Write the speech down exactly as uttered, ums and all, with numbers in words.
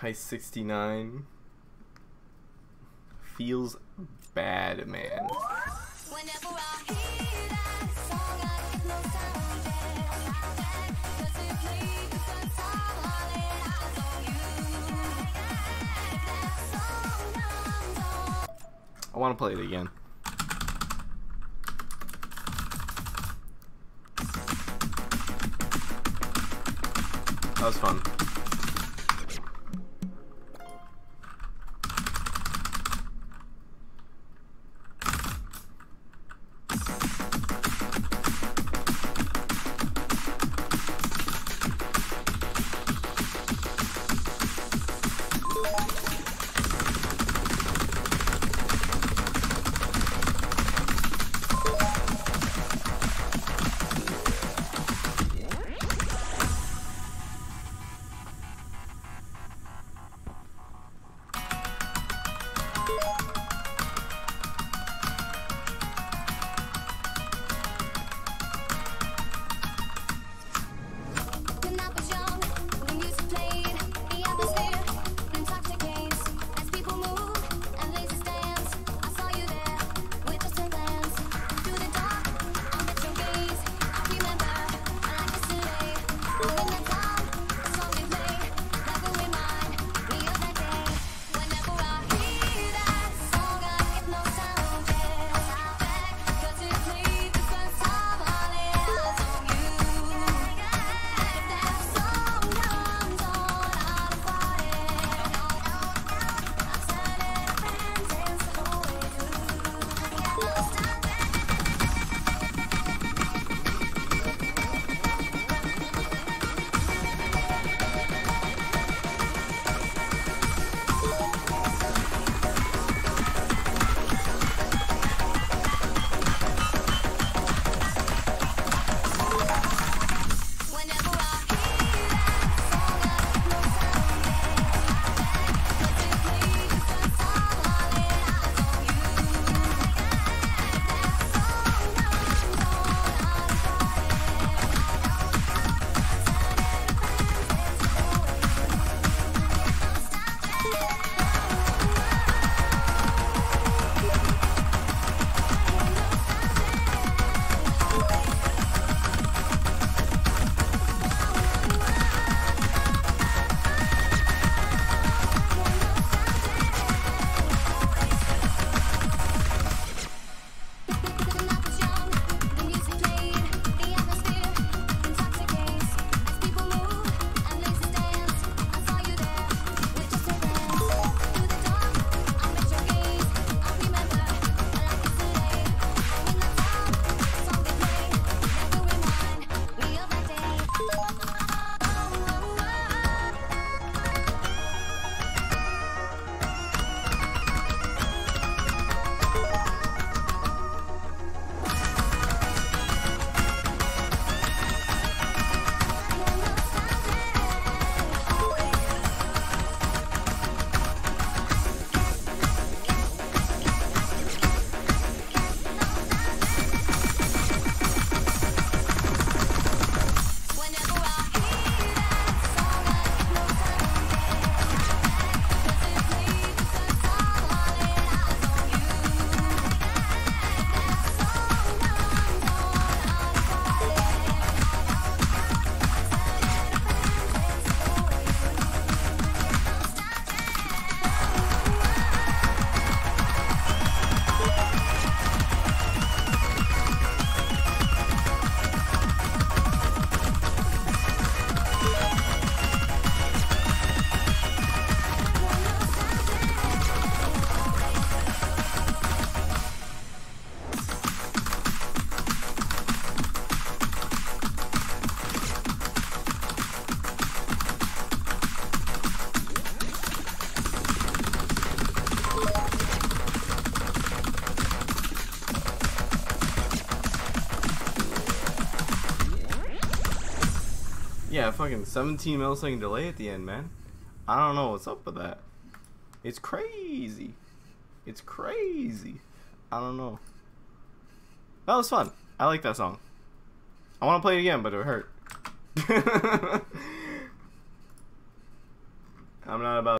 Heist sixty-nine. Feels bad, man. Whenever I hear that song, I get no sound, yeah. 'Cause it played the first time, all that eyes on you. That song comes on. I want to play it again. That was fun. When I was young, the music played, the atmosphere intoxicates. As people move and laces dance, I saw you there with just a glance. Through the dark, I met your gaze. I remember, like yesterday. When that time, the song we played, never remind me of that day. Whenever I hear that song, I get no sound, yeah. 'Cause it played the first time, all that eyes on you. That song comes on, I'll party. I turn it up and dance the whole way through. Can't stop it. Whenever I hear that song, I get no sound, yeah. 'Cause it played the first time, all that eyes on you. That song comes on, I'll party. I turn it up and dance the whole way through. When I was young, the music played, the atmosphere intoxicates. As people move and laces dance, I saw you there with just a glance. Through the dark, I met your gaze. I remember, like yesterday. When that time, the song we played, never remind me of that day. Whenever I hear that song, I get no sound, yeah. 'Cause it played the first time, all that eyes on you. That song comes on, I'll party. I turn it up and dance the whole way through. Yeah, fucking seventeen millisecond delay at the end, man. I don't know what's up with that. It's crazy. It's crazy. I don't know. That was fun. I like that song. I want to play it again, but it hurt. I'm not about